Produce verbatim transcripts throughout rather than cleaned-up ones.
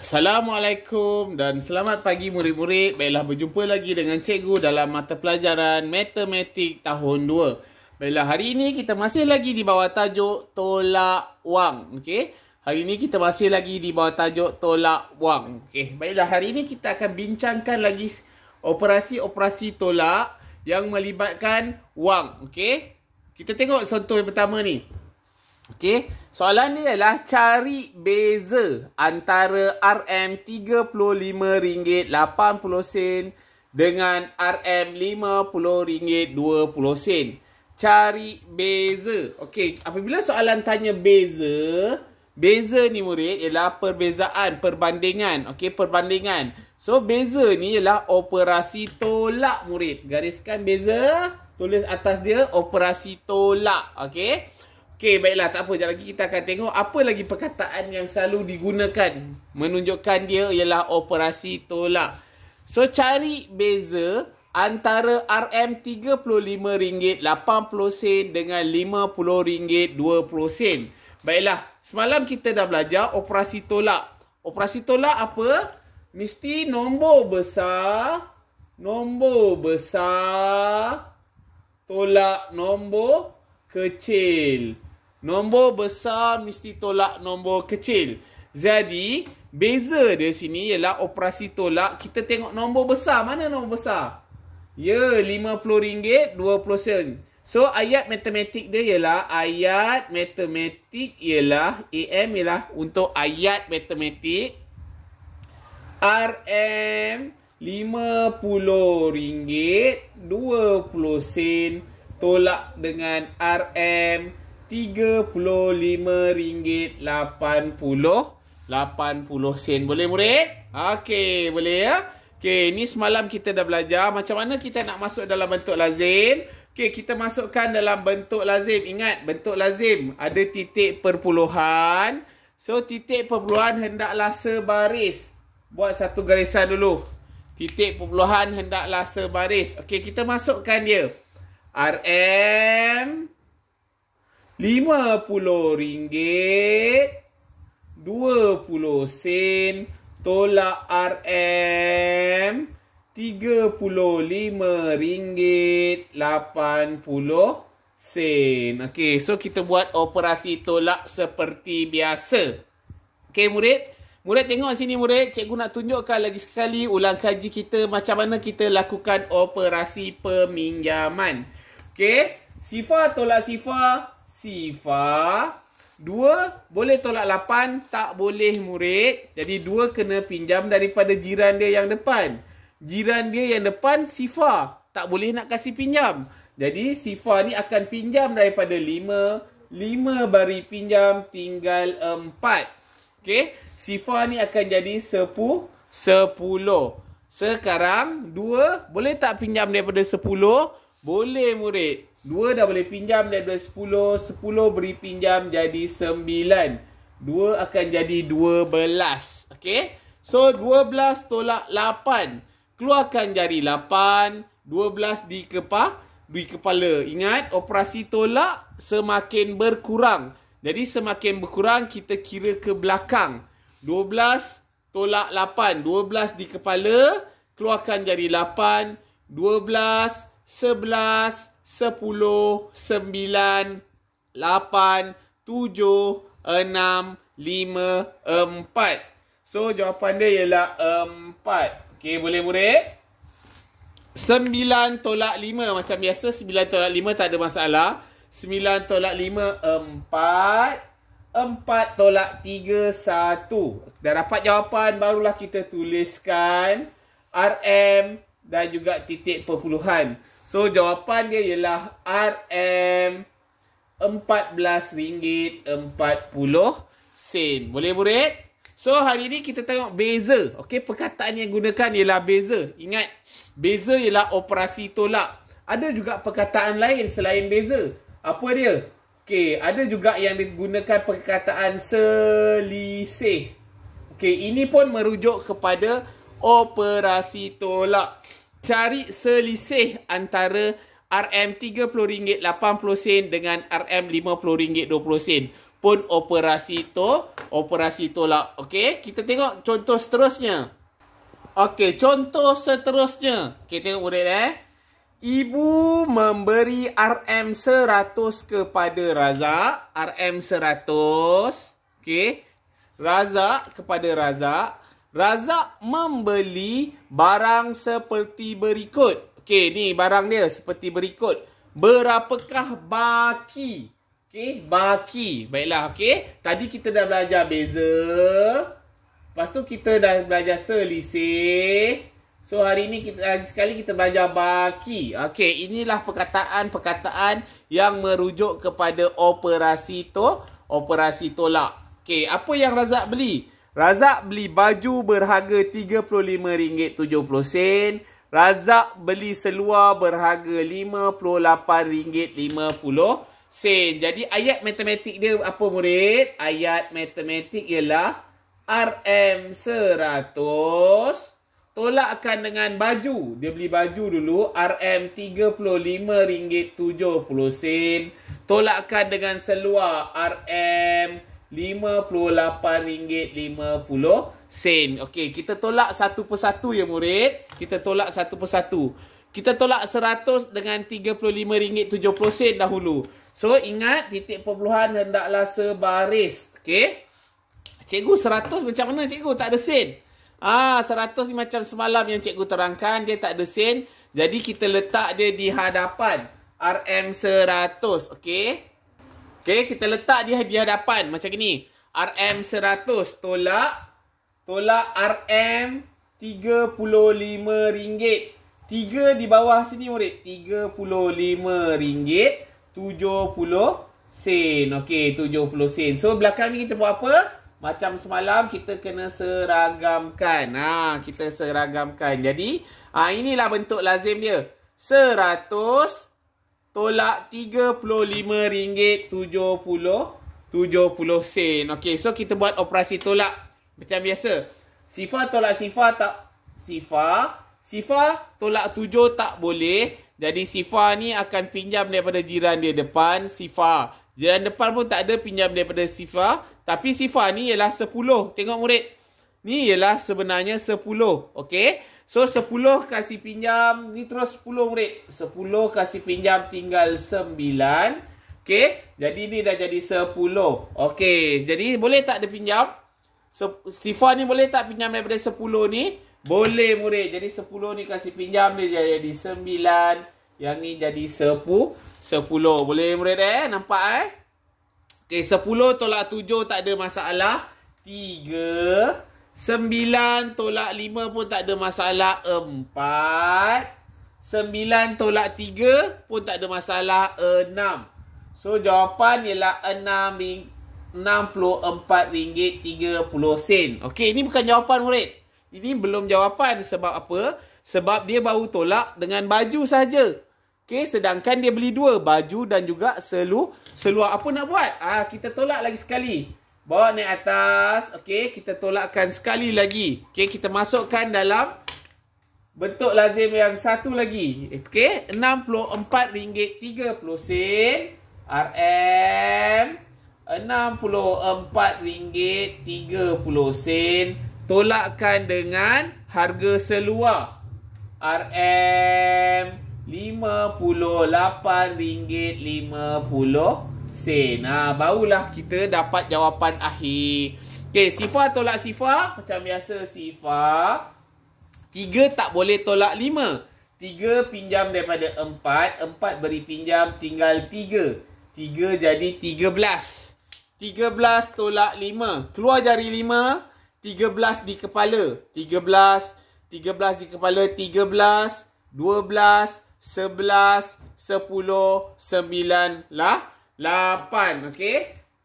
Assalamualaikum dan selamat pagi murid-murid. Baiklah, berjumpa lagi dengan cikgu dalam mata pelajaran Matematik tahun dua. Baiklah, hari ini kita masih lagi di bawah tajuk tolak wang. Okey. Hari ini kita masih lagi di bawah tajuk tolak wang. Okey. Baiklah, hari ini kita akan bincangkan lagi operasi-operasi tolak yang melibatkan wang. Okey. Kita tengok contoh yang pertama ni. Okey, soalan ni adalah cari beza antara R M tiga puluh lima ringgit lapan puluh sen dengan R M lima puluh ringgit dua puluh sen. Cari beza. Okey, apabila soalan tanya beza, beza ni murid ialah perbezaan, perbandingan. Okey, perbandingan. So, beza ni ialah operasi tolak murid. Gariskan beza, tulis atas dia operasi tolak. Okey. Okey, baiklah, tak apa. Sekejap lagi kita akan tengok apa lagi perkataan yang selalu digunakan menunjukkan dia ialah operasi tolak. So, cari beza antara R M tiga puluh lima ringgit lapan puluh sen dengan lima puluh ringgit dua puluh sen. Baiklah, semalam kita dah belajar operasi tolak. Operasi tolak apa? Mesti nombor besar, nombor besar, tolak nombor kecil. Nombor besar mesti tolak nombor kecil. Jadi, beza dia sini ialah operasi tolak. Kita tengok nombor besar. Mana nombor besar? Ya, lima puluh ringgit dua puluh sen. So, ayat matematik dia ialah, ayat matematik ialah, A M ialah untuk ayat matematik. R M lima puluh ringgit dua puluh sen tolak dengan R M tiga puluh lima ringgit lapan puluh sen. Boleh murid? Okey, boleh ya? Okey, ni semalam kita dah belajar macam mana kita nak masuk dalam bentuk lazim. Okey, kita masukkan dalam bentuk lazim. Ingat, bentuk lazim ada titik perpuluhan. So, titik perpuluhan hendaklah sebaris. Buat satu garisan dulu. Titik perpuluhan hendaklah sebaris. Okey, kita masukkan dia. R M lima puluh ringgit dua puluh sen tolak R M tiga puluh lima ringgit lapan puluh sen. Okey, so kita buat operasi tolak seperti biasa. Okey murid, murid tengok sini murid, cikgu nak tunjukkan lagi sekali ulang kaji kita macam mana kita lakukan operasi peminjaman. Okey, sifar tolak sifar. Sifar. dua boleh tolak lapan? Tak boleh murid. Jadi dua kena pinjam daripada jiran dia yang depan. Jiran dia yang depan sifar. Tak boleh nak kasih pinjam. Jadi sifar ni akan pinjam daripada lima. lima bari pinjam tinggal empat. Okey. Sifar ni akan jadi sepuluh. Sekarang dua boleh tak pinjam daripada sepuluh? Boleh murid. dua dah boleh pinjam daripada sepuluh. sepuluh beri pinjam jadi sembilan. dua akan jadi dua belas. Okey. So, dua belas tolak lapan. Keluarkan jari lapan. dua belas di kepala. Di kepala. Ingat, operasi tolak semakin berkurang. Jadi, semakin berkurang, kita kira ke belakang. dua belas tolak lapan. dua belas di kepala. Keluarkan jari lapan. dua belas, sebelas, sepuluh, sembilan, lapan, tujuh, enam, lima, empat. So, jawapan dia ialah empat. Okey, boleh murid? sembilan tolak lima. Macam biasa, sembilan tolak lima tak ada masalah. sembilan tolak lima, empat. empat tolak tiga, satu. Dah dapat jawapan, barulah kita tuliskan R M dan juga titik perpuluhan. So, jawapan dia ialah R M empat belas ringgit empat puluh sen. Boleh murid? So, hari ni kita tengok beza. Okey, perkataan yang gunakan ialah beza. Ingat, beza ialah operasi tolak. Ada juga perkataan lain selain beza. Apa dia? Okey, ada juga yang digunakan perkataan selisih. Okey, ini pun merujuk kepada operasi tolak. Cari selisih antara R M tiga puluh ringgit lapan puluh sen dengan R M lima puluh ringgit dua puluh sen. pun operasi to, operasi tolak. Okey, kita tengok contoh seterusnya. Okey, contoh seterusnya. Okey, tengok murid eh. Ibu memberi R M seratus kepada Razak. R M seratus. Okey. Razak kepada Razak. Razak membeli barang seperti berikut. Okey, ni barang dia seperti berikut. Berapakah baki? Okey, baki. Baiklah, okey. Tadi kita dah belajar beza. Lepas tu kita dah belajar selisih. So hari ni kita lagi sekali kita belajar baki. Okey, inilah perkataan-perkataan yang merujuk kepada operasi to, operasi tolak. Okey, apa yang Razak beli? Razak beli baju berharga tiga puluh lima ringgit tujuh puluh sen. Razak beli seluar berharga lima puluh lapan ringgit lima puluh sen. Jadi ayat matematik dia apa murid? Ayat matematik ialah R M seratus tolakkan dengan baju. Dia beli baju dulu. R M tiga puluh lima ringgit tujuh puluh sen. Tolakkan dengan seluar. R M lima puluh lapan ringgit lima puluh sen. Okey, kita tolak satu persatu ya murid. Kita tolak satu persatu. Kita tolak seratus dengan tiga puluh lima ringgit tujuh puluh sen dahulu. So ingat titik perpuluhan hendaklah sebaris. Okey. Cikgu seratus macam mana cikgu? Tak ada sen. Ah, seratus ni macam semalam yang cikgu terangkan. Dia tak ada sen. Jadi kita letak dia di hadapan. R M seratus. Okey. Okey, kita letak dia di hadapan. Macam ni. R M seratus tolak. Tolak R M tiga puluh lima ringgit. tiga di bawah sini murid. tiga puluh lima ringgit tujuh puluh sen. Okey, tujuh puluh sen. So belakang ni kita buat apa? Macam semalam kita kena seragamkan. Ha, kita seragamkan. Jadi, ha, inilah bentuk lazim dia. seratus tolak tiga puluh lima ringgit tujuh puluh sen. Okey, so kita buat operasi tolak macam biasa. Sifar tolak sifar tak sifar. Sifar tolak tujuh tak boleh. Jadi sifar ni akan pinjam daripada jiran dia depan. Sifar. Jiran depan pun tak ada, pinjam daripada sifar. Tapi sifar ni ialah sepuluh. Tengok murid. Ni ialah sebenarnya sepuluh. Okey. So sepuluh kasih pinjam. Ni terus sepuluh murid. sepuluh kasih pinjam tinggal sembilan. Okey. Jadi ni dah jadi sepuluh. Okey. Jadi boleh tak dia pinjam? Sifar ni boleh tak pinjam daripada sepuluh ni? Boleh murid. Jadi sepuluh ni kasih pinjam dia jadi sembilan. Yang ni jadi sepuluh. sepuluh. Boleh murid eh? Nampak eh? Okey, sepuluh tolak tujuh tak ada masalah. tiga. sembilan tolak lima pun tak ada masalah. empat. sembilan tolak tiga pun tak ada masalah. enam. So, jawapan ialah enam puluh empat ringgit tiga puluh sen. Okey, ini bukan jawapan murid. Ini belum jawapan. Sebab apa? Sebab dia baru tolak dengan baju saja. Okey, sedangkan dia beli dua, baju dan juga selu, seluar. Apa nak buat? Ah, kita tolak lagi sekali. Bawa naik atas. Okey, kita tolakkan sekali lagi. Okey, kita masukkan dalam bentuk lazim yang satu lagi. Okey, enam puluh empat ringgit tiga puluh sen. R M enam puluh empat ringgit tiga puluh sen. Tolakkan dengan harga seluar. R M lima puluh lapan ringgit lima puluh sen. Ha, barulah kita dapat jawapan akhir. Okey, sifar tolak sifar. Macam biasa sifar. tiga tak boleh tolak lima. tiga pinjam daripada empat. empat beri pinjam tinggal tiga. tiga jadi tiga belas. tiga belas tolak lima. Keluar jari lima. tiga belas di kepala. tiga belas. tiga belas di kepala. tiga belas. dua belas. sebelas, sepuluh, sembilan, lah, lapan. Okey?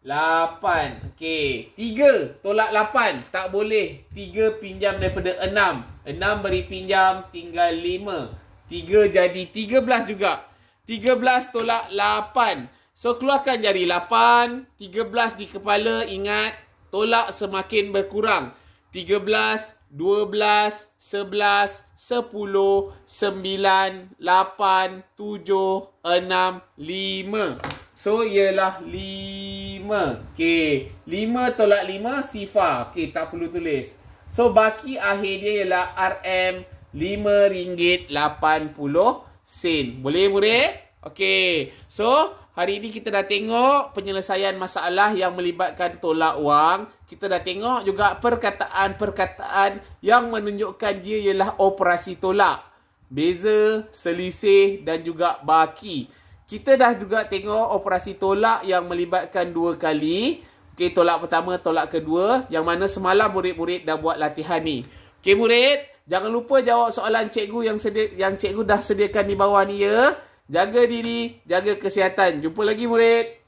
lapan. Okey. tiga tolak lapan. Tak boleh. tiga pinjam daripada enam. enam beri pinjam tinggal lima. tiga jadi tiga belas juga. tiga belas tolak lapan. So, keluarkan jari lapan. tiga belas di kepala. Ingat, tolak semakin berkurang. tiga belas, dua belas, sebelas, sepuluh, sembilan, lapan, tujuh, enam, lima. So, ialah lima. lima. Okey. lima tolak lima, sifar. Okey, tak perlu tulis. So, baki akhir dia ialah R M lima ringgit lapan puluh sen. Boleh, murid? Okey. So, hari ini kita dah tengok penyelesaian masalah yang melibatkan tolak wang. Kita dah tengok juga perkataan-perkataan yang menunjukkan dia ialah operasi tolak. Beza, selisih dan juga baki. Kita dah juga tengok operasi tolak yang melibatkan dua kali. Okey, tolak pertama, tolak kedua. Yang mana semalam murid-murid dah buat latihan ni. Okey, murid. Jangan lupa jawab soalan cikgu yang sedia, yang cikgu dah sediakan di bawah ni ya. Jaga diri, jaga kesihatan. Jumpa lagi murid.